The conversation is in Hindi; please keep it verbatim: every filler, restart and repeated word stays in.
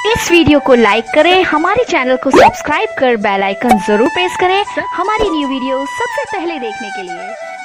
इस वीडियो को लाइक करें, हमारे चैनल को सब्सक्राइब कर बेल आइकन जरूर प्रेस करें हमारी न्यू वीडियो सबसे पहले देखने के लिए।